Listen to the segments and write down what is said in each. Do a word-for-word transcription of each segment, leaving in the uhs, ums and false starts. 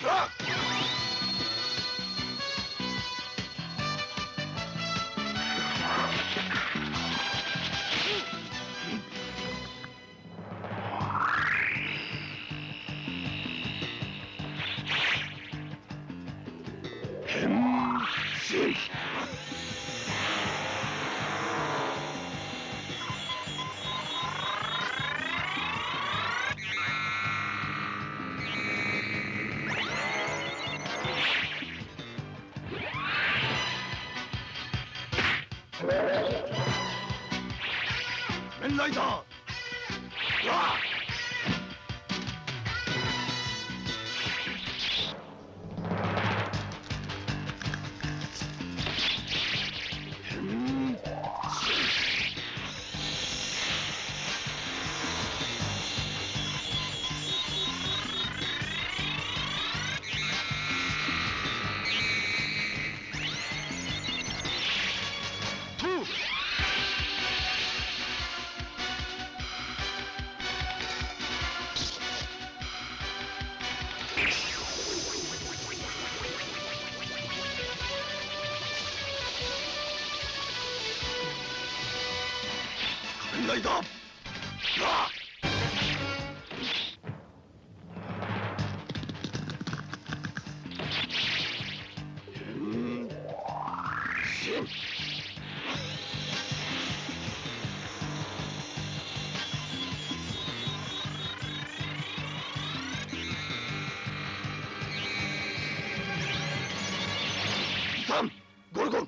面ライダー、わあ面ライダー、わあさんゴルゴン、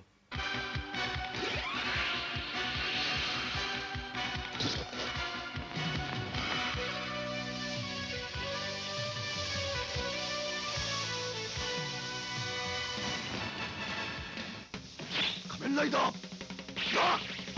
仮面ライダー、わあ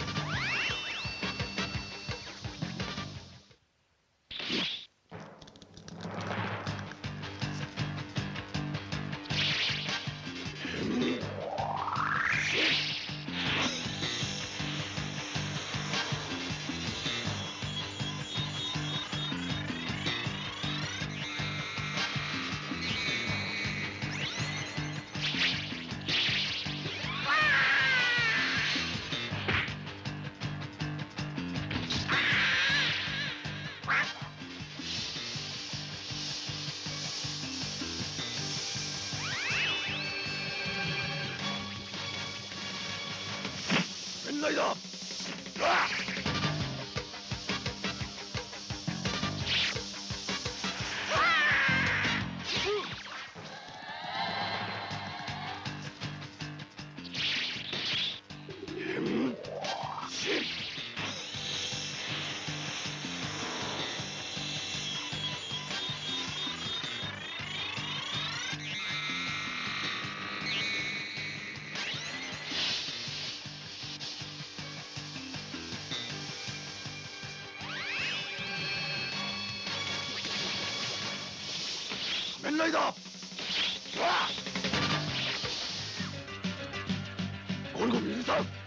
面ライダー、わあ仮面ライダー、わあゴルゴン許さん、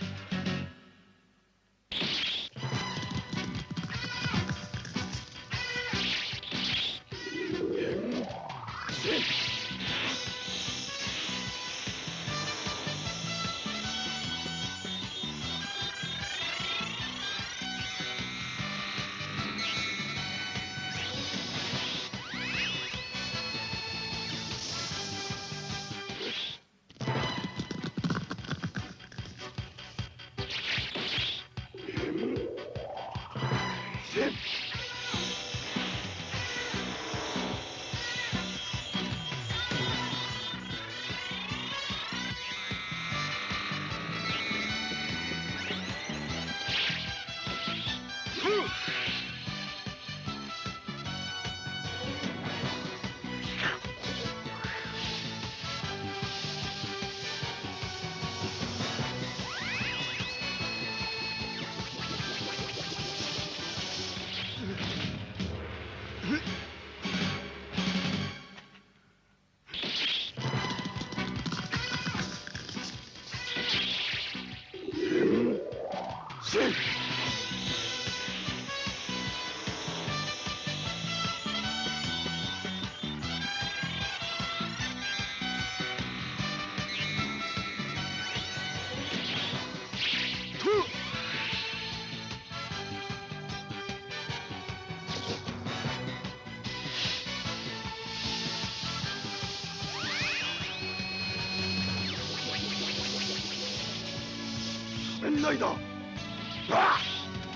仮面ライダー。わっ。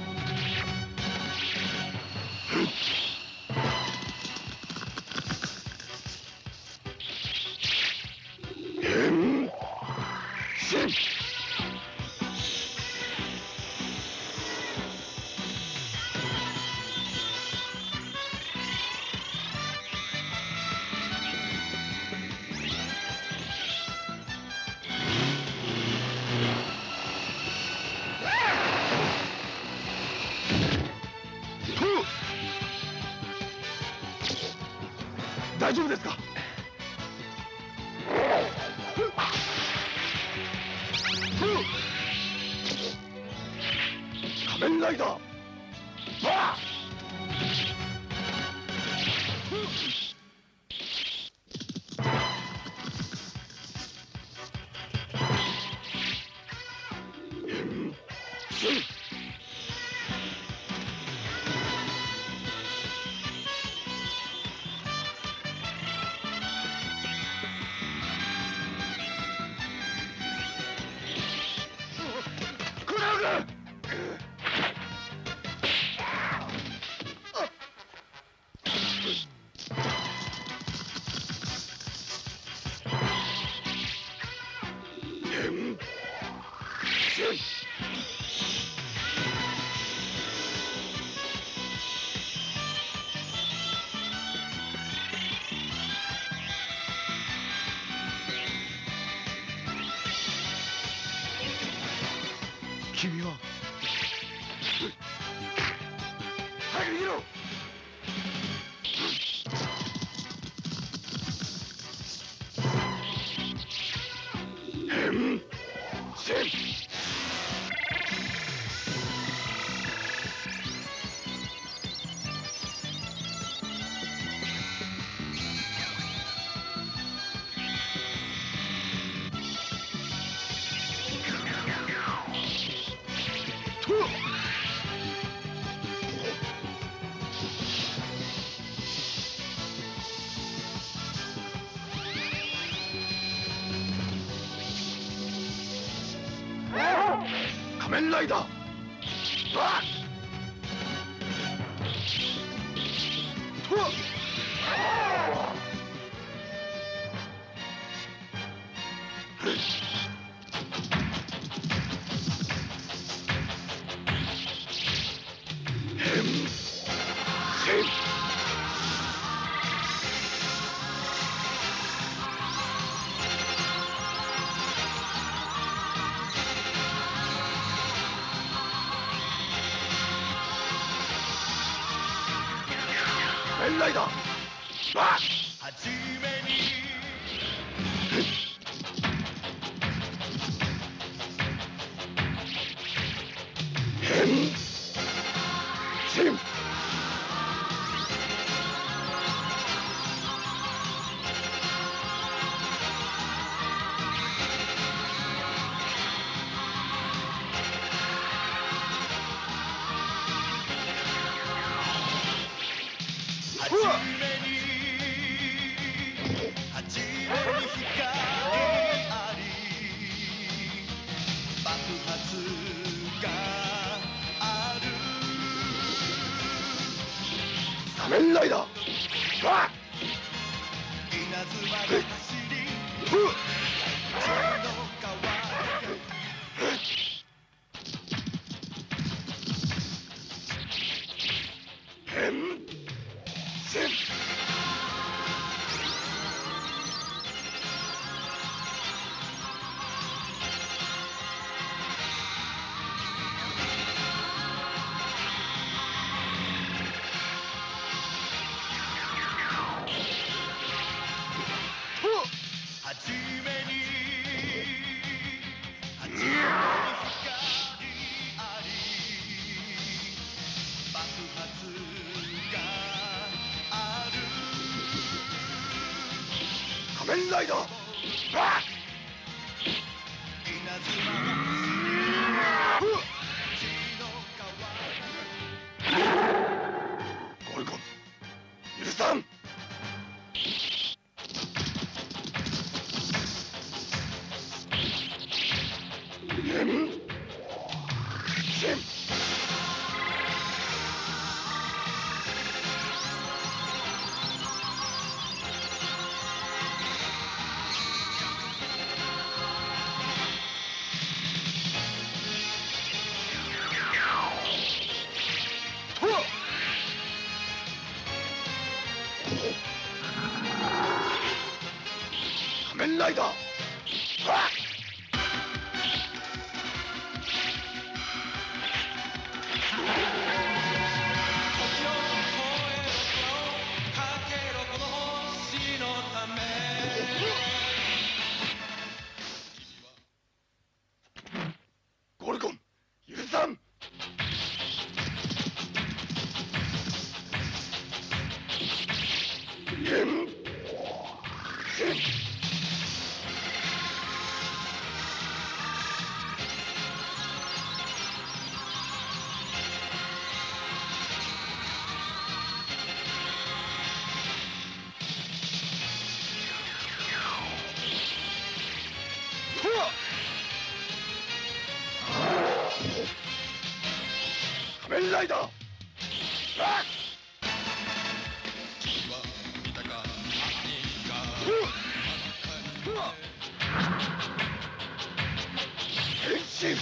変身。大丈夫ですか。仮面ライダー。わっ。君は早く逃げろ。変身。仮面ライダー。わっ。とわっ。変身。仮面ライダー。わっ。 はじめに変身。 はじめにはじめに光あり爆発がある仮面ライダー。わっ。 稲妻が走り血の川が変身。 はじめにはじめに光あり爆発がある仮面ライダー。わっ。 稲妻が走り血の川ゴルゴン許さん。変身。 面ライダー。はっ。 時を超えろ空をかけろこの星のためゴルゴン許さん。ヘンヘン。仮面ライダー。はっ。 君は見たか何か変身。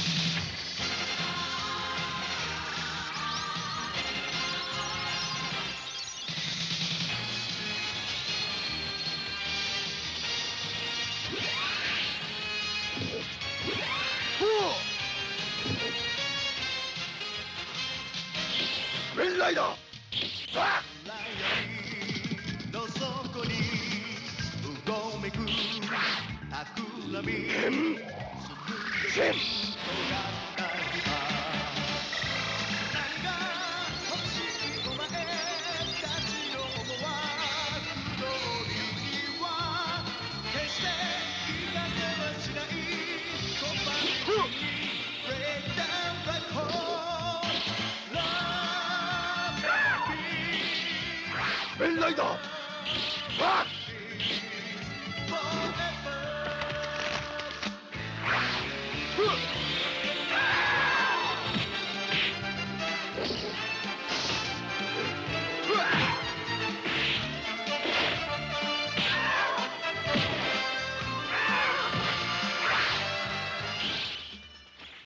仮面ライダー。はっ。 の底にうごめく企みヘンヘン。 何が欲しいお前たちの思惑の理は決して言い訳はしないコンパニーに Break down black hole Love me 仮面ライダー。はっ。